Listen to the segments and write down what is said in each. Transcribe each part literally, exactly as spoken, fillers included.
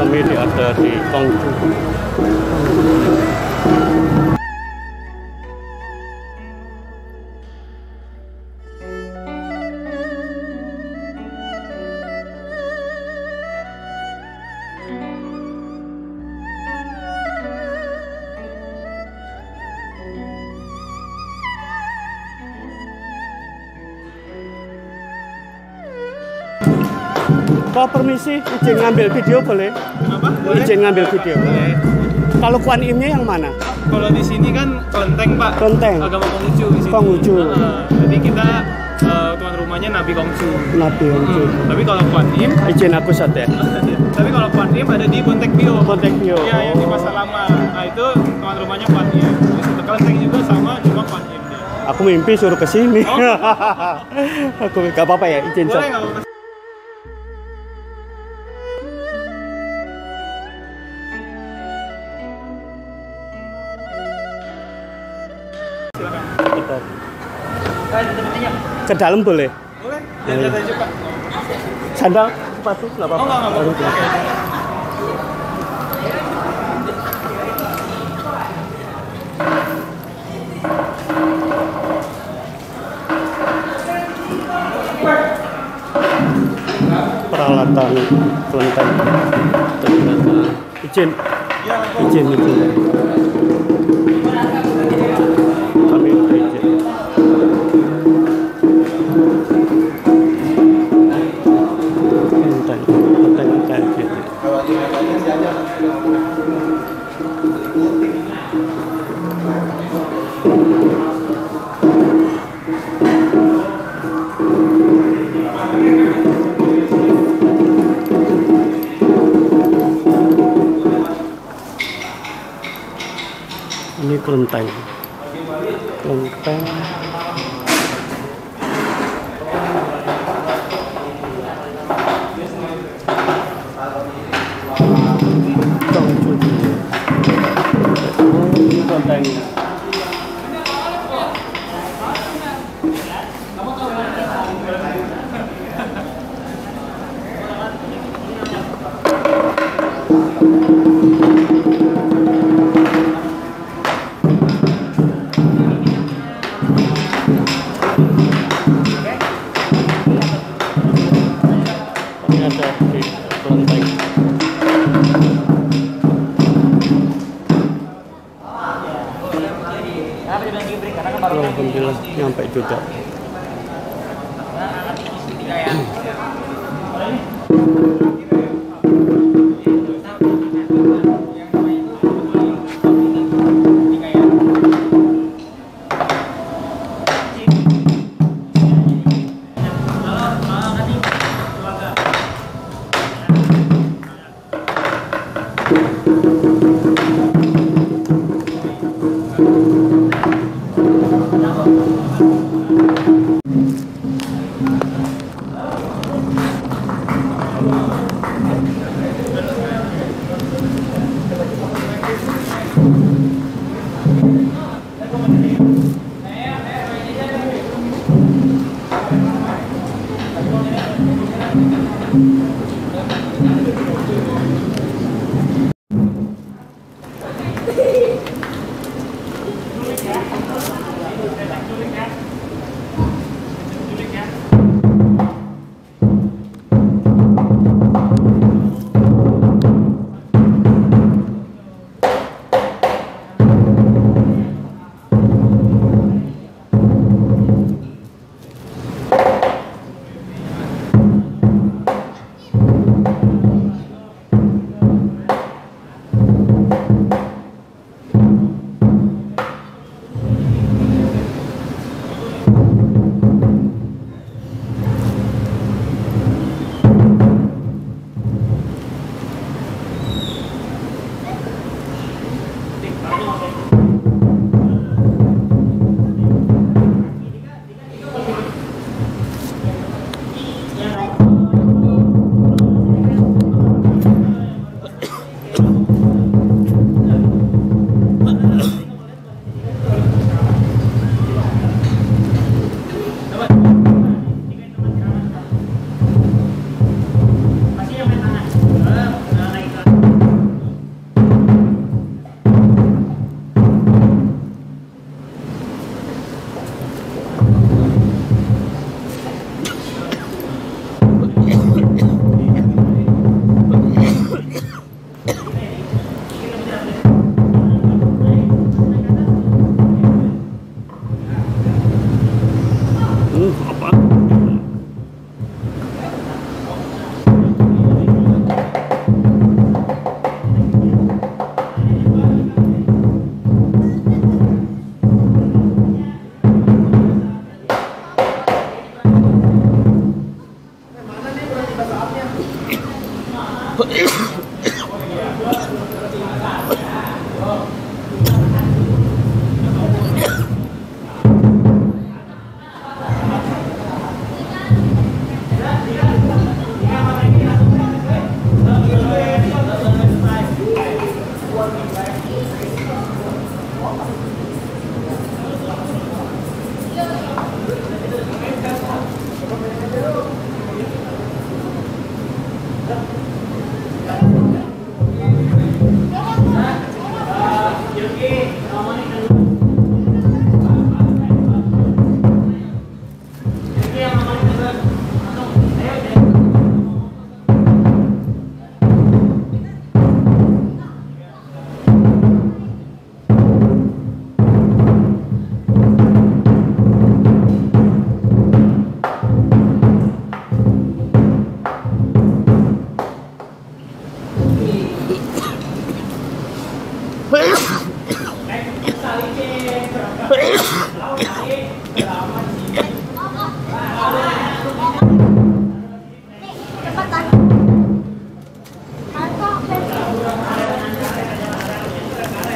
kami ada di Kongju. Pak, permisi, izin ngambil video boleh? Kenapa? Boleh? Izin ngambil video. Boleh. Kalau Kuan Imnya yang mana? Kalau di sini kan kelenteng, Pak. Kelenteng. Agama Konghucu di sini. Konghucu. Uh, jadi kita uh, tuan rumahnya Nabi Konghucu. Nabi Konghucu. Hmm. Tapi kalau Kuan Im, izin aku satu ya. tapi kalau Kuan Im ada di Bontek Bio. Bontek Bio. Iya, yang di Pasar Lama. Nah, itu tuan rumahnya Kuan Im. Di situ kelenteng juga sama, cuma Kuan Im dia. Aku mimpi suruh ke sini. Oh. Aku nggak apa-apa ya, izin. Boleh nggak apa-apa. Ke dalam boleh? Boleh. Lihat aja, Pak. Sandal, sepatu, nggak apa-apa. Oh, nggak apa-apa. Oke. Peralatan kelenteng. Izin. Ya, izin, izin. Kami izin. Kelenteng, kelenteng kayak gitu. Ini kelenteng, kelenteng. Kongju. Oh, ini kelenteng. Alhamdulillah nyampe juga.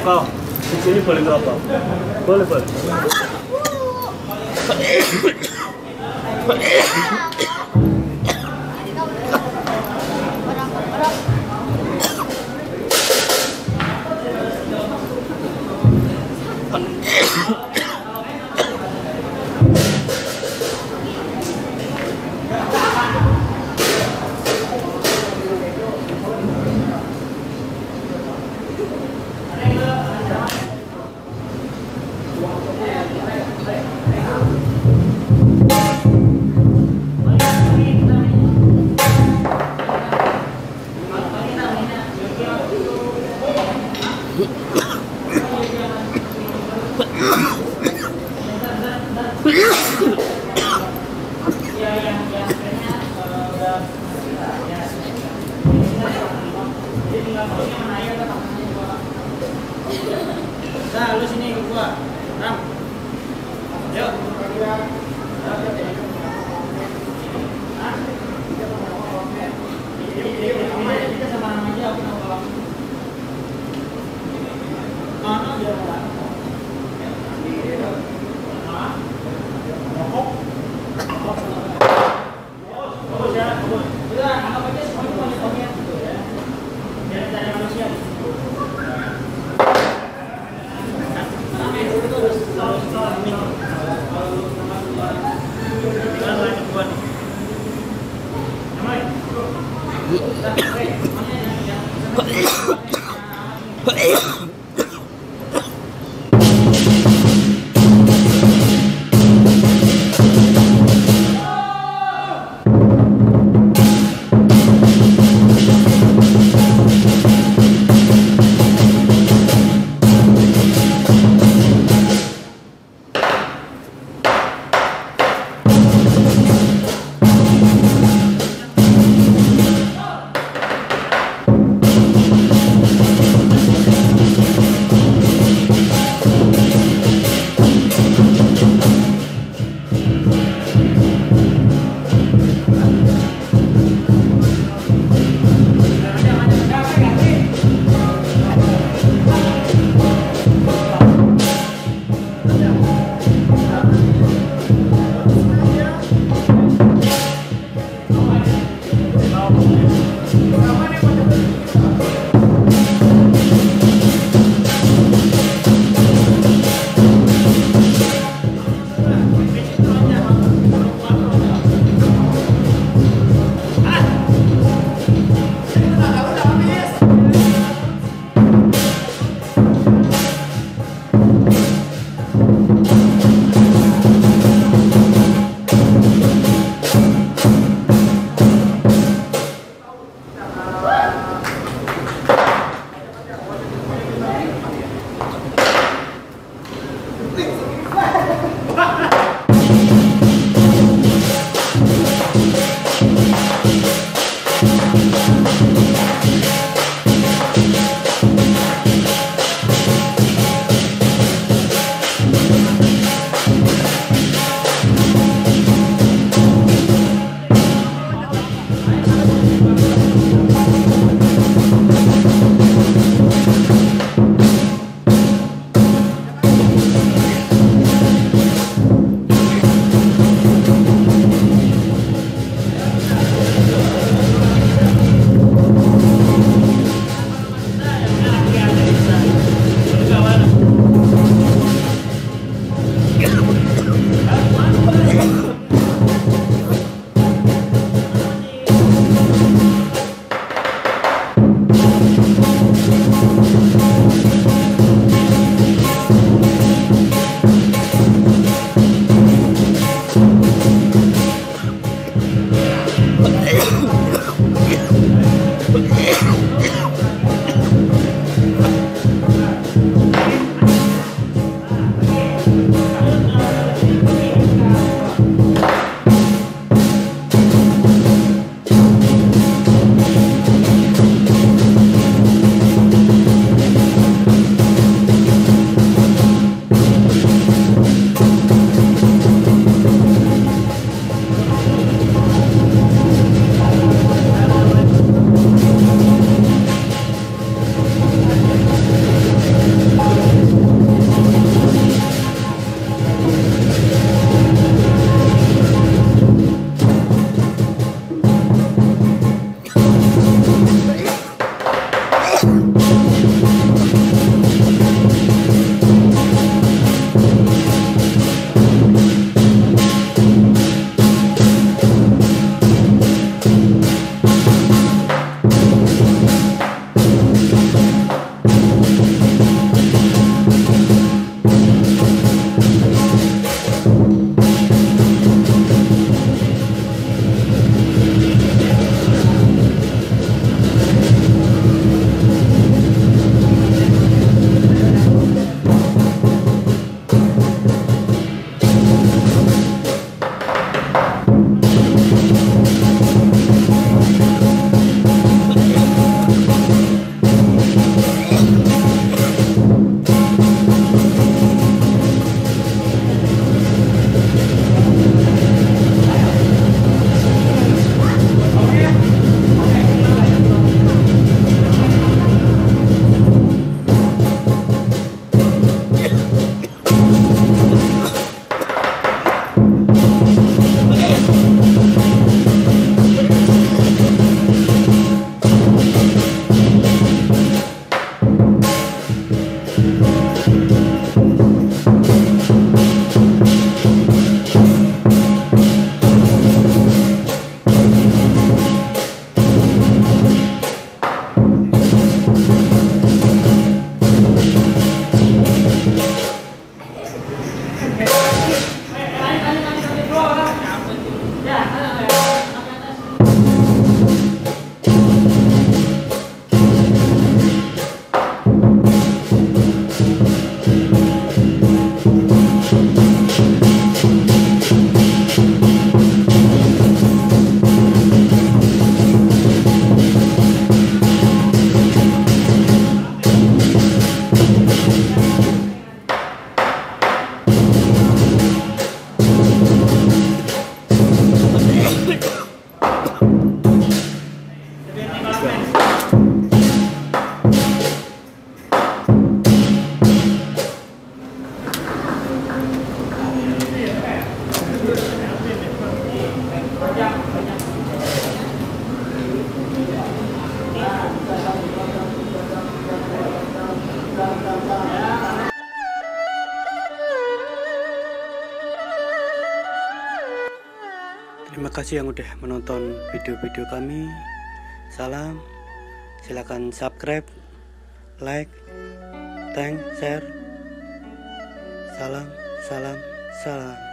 Kau di sini boleh ngerokok? Boleh, boleh. Nah, lu sini ikut gua. Ram. Yuk. Kita sama aja aku mau tolong. Mana dia orang? Udah, anggap aja semuanya monyet-monyet gitu ya. Biar kita ada manusia. Terima kasih yang udah menonton video-video kami. Salam. Silakan subscribe, like, thank, share. Salam, salam, salam.